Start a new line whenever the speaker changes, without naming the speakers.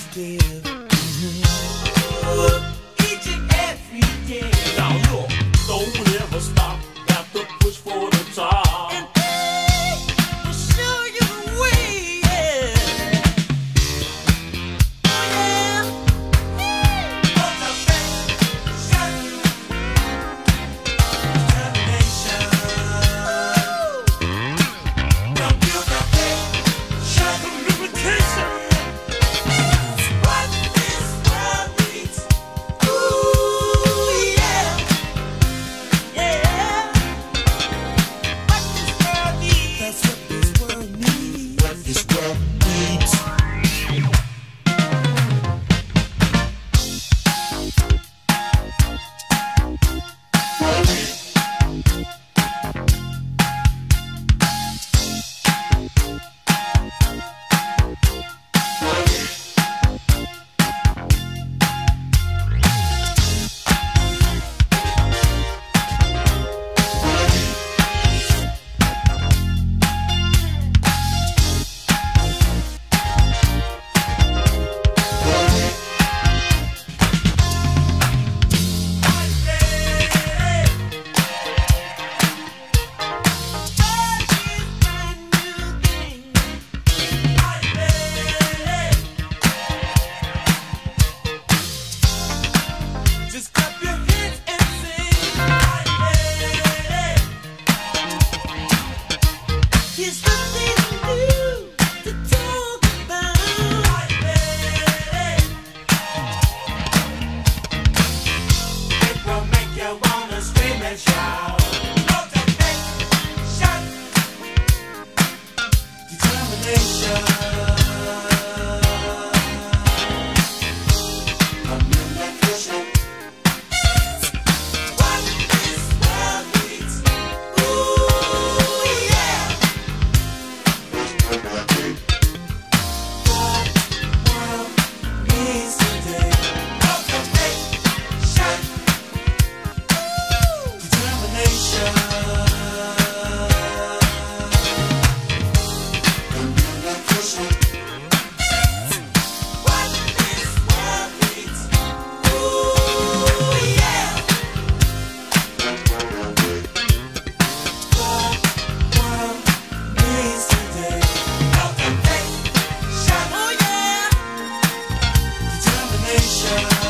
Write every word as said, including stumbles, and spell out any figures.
positive. Each and every day.
Now look, don't ever stop. Got to push for the top.
And they will show you the way. Yeah. Oh yeah. Motivation, determination. Communication,
Communication.
what this world needs. Ooh yeah, yeah. What this world needs. That's what this world needs. What this world needs. Just clap your hands and sing. Here's something new to talk about. It will make you wanna scream and shout. Motivation, determination, communication. What this world needs. Ooh yeah. What world needs today. Motivation, determination, communication. What this world needs. Ooh yeah. What world needs today. Motivation, oh yeah. Determination.